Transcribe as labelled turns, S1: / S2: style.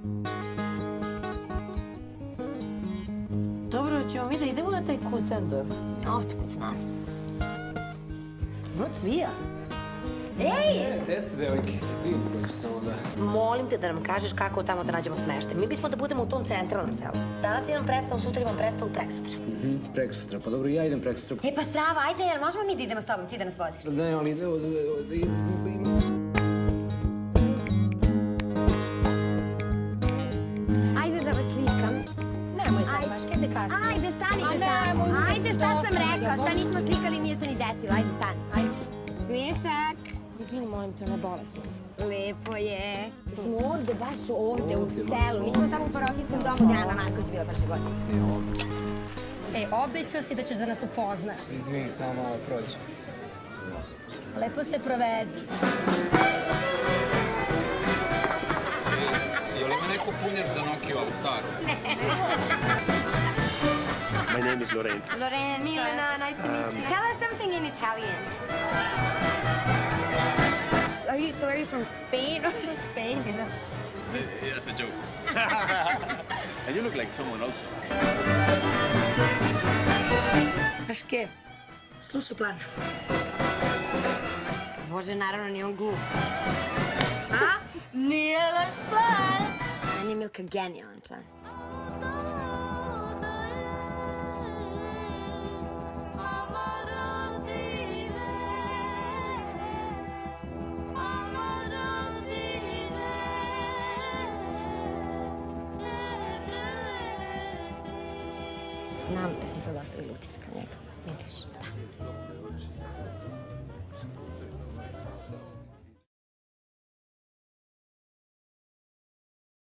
S1: Dobro, ćemo mi da idemo na taj Kustendorf.
S2: Otkud znam?
S1: Brod Cvija.
S2: Ej!
S3: Jeste, devojke. Izvini, hoću samo da...
S2: Molim te da nam kažeš kako tamo da nađemo smeštaj. Mi bismo da budemo u tom centralnom selu. Danas imam predstavu, sutra imam predstavu, preksutra.
S3: Prekosutra. Pa dobro, ja idem prekosutra.
S2: E pa strava, ajde, jel možemo mi da idemo s tobom, ti da nas voziš?
S3: Ne, ali
S2: Ajde da vas slikam.
S1: Nemoj sad, Maška, ide kasnije.
S2: Ajde, stanite tamo. Ajde, šta sam rekao? Šta nismo slikali, nije se ni desilo. Ajde, stani. Ajde. Smiješak.
S1: Izvini, molim te, ona je bolesna.
S2: Lepo je. Mi smo ovde, baš ovde, u selu. Mi smo tamo u parohijskom domu gde Ana Marković bila prošle godine.
S1: E, obećao si da ćeš da nas upoznaš.
S3: Izvini, samo malo prođe.
S1: Lepo se provedi.
S4: Je li ima neko punjač za Nokiju, ali staru?
S5: My name is Lorenzo.
S2: Lorenzo. Milena, nice to meet you. Tell us something in Italian. Are you from Spain? From Spain, you know?
S5: That's a joke. And you look like someone also.
S1: Maške, slušaj plan.
S2: Bože, naravno, nije on glup.
S1: A? Nije loš plan.
S2: Meni je Milka genijalan plan. Znam da sam sad ostavila utisak na njega.
S1: Misliš?
S2: Da.